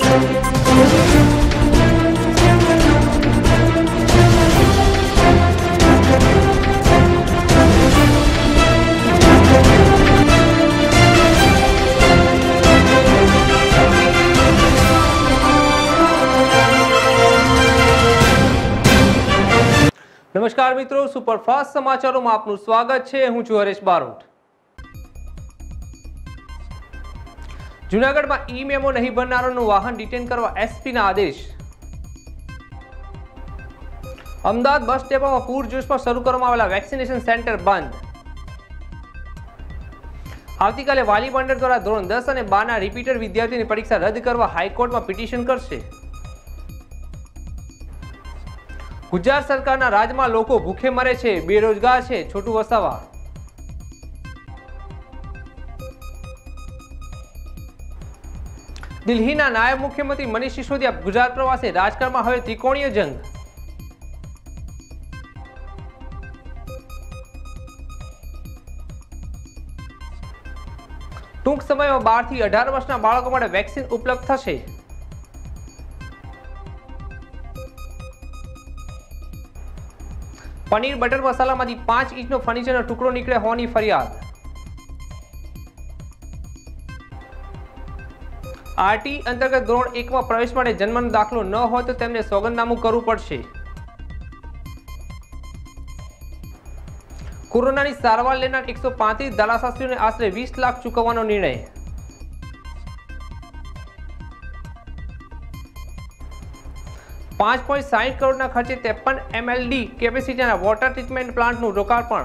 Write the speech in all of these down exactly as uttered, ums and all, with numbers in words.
नमस्कार मित्रों, सुपरफास्ट समाचारों में आपનું સ્વાગત છે। હું છું હરેશ બારોટ। જૂનાગઢમાં ઈ મેમો નહીં ભરનારાનું વાહન ડિટેન કરવા એસપીના આદેશ। અમદાવાદ બસ ડેપોમાં પૂરજોશમાં શરૂ કરવામાં આવેલા વેક્સિનેશન સેન્ટર બંધ। આવતીકાલે વાલી મંડળ દ્વારા ધોરણ દસ અને બારના રિપીટર વિદ્યાર્થીની પરીક્ષા રદ કરવા હાઈકોર્ટમાં પિટિશન કરશે। गुजरात सरकारना राज्य में लोग भूखे मरे छे, बेरोजगार छे, छोटू वसावा। दिल्ली ना नायब मुख्यमंत्री मनीष सिसोदिया गुजरात प्रवासे, राजकारण में हवे त्रिकोणीय जंग। टूंक समय में बार थी अठार वर्षना बाळको माटे वेक्सिन उपलब्ध थशे। पनीर बटर मसाला में पांच इंच फर्निचर टुकड़ो निकले होनी फरियाद। आरटी अंतर्गत धोरण एक में प्रवेश माटे जन्मनो दाखलो न हो तो तेमने सोगंदनामું करवू पड़शे। कोरोनानी सारवार लेनार एक सौ पैंतीस धाराशास्त्रीओने आश्रे वीस लाख चूकवવાનો निर्णय। पांच पॉइंट साठ करोड़ खर्चे तेपन MLD capacity water treatment plant लोकार्पण।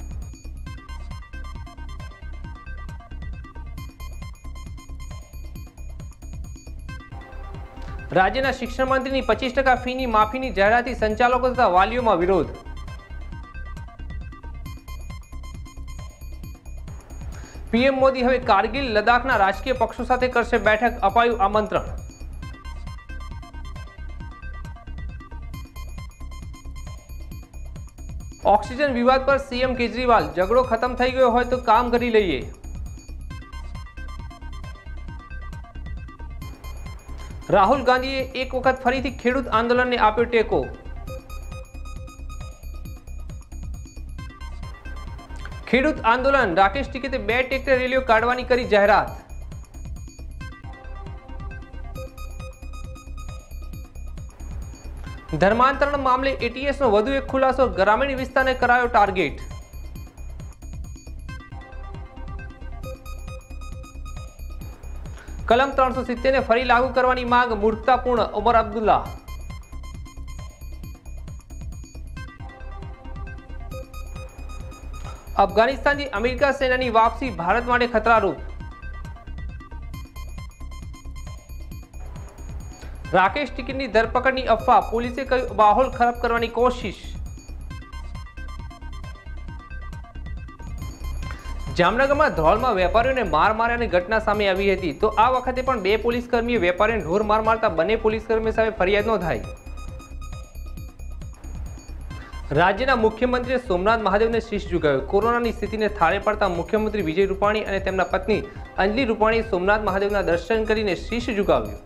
राज्यना शिक्षण मंत्री पच्चीस टका फी माफी जाहेरात संचालकों तथा वालीओं में विरोध। पीएम मोदी हवे कारगिल लद्दाखना राजकीय पक्षों साथे करशे बैठक, अपायुं आमंत्रण। ऑक्सीजन विवाद पर सीएम केजरीवाल, झगड़ो खत्म थई गयो होय तो काम करी लईए। राहुल गांधीए एक वखत फरीथी खेडूत आंदोलन ने आप्यो टेको। खेडूत आंदोलन राकेश टिकैते बे ट्रेक्टर रेलीओ काढवानी करी जाहेरात। धर्मांतरण मामले एटीएस नो वधु एक खुलासो, ग्रामीण विस्तार ने करायो टार्गेट। कलम त्रण सौ सित्तेर ने फरी लागू करवानी मांग मूर्खतापूर्ण, उमर अब्दुल्ला। अफगानिस्तान की अमेरिका सेनानी वापसी भारत माटे खतरारूप। राकेश टिकैत की धरपकड़ की अफवाह, पुलिसे कह्युं माहौल खराब करवानी कोशिश। जामनगर में धौल में वेपारीओ ने मार मार्यानी घटना सामे आवी हती, तो आ वखते पण बे पोलीसकर्मीओ वेपारीओने ढोर मार मारता बने पोलीसकर्मी सामे फरियाद नोंधाई। राज्यना मुख्यमंत्रीए सोमनाथ महादेव ने शीश झुकाव्यो। कोरोनानी स्थितिने थाळे पाडता मुख्यमंत्री विजय रूपाणी और तेमना पत्नी अंजलि रूपाणीए सोमनाथ महादेवना दर्शन करीने शीश झुकाव्यो।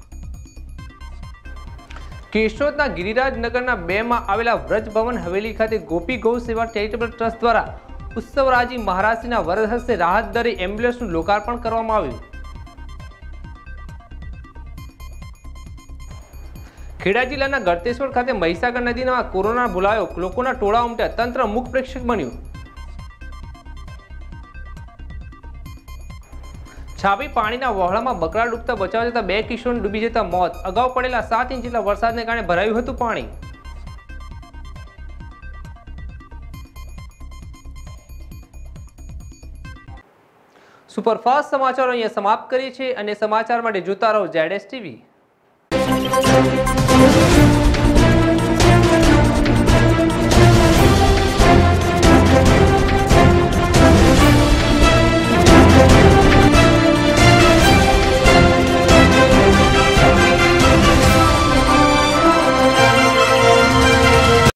केशोदना गिरिराज नगरना बे में आवेला व्रज भवन हवेली खाते गोपी गौ सेवा चैरिटेबल ट्रस्ट द्वारा उत्सवराजी महाराजश्रीना वरद हस्ते राहत दरे एम्ब्युलन्सनुं लोकार्पण करवामां आव्युं। खेड़ा जिल्लाना गळतेश्वर खाते महिसागर नदीना कोरोना भूलायो, लोकोना टोळा उमट्या, तंत्र मुख प्रेक्षक बन्युं। छापी पाणीना वहाळामां बकरा डूबता बचाव जता बे किशोरने डूबी जता मौत। अगाऊ पड़ेला सात इंच जेटला वरसादने कारणे भरायुं हतुं पाणी। सुपरफास्ट समाचार अहींया समाप्त करीए छीए अने समाचार माटे जोता रहो ઝેડ એસ ટીવી।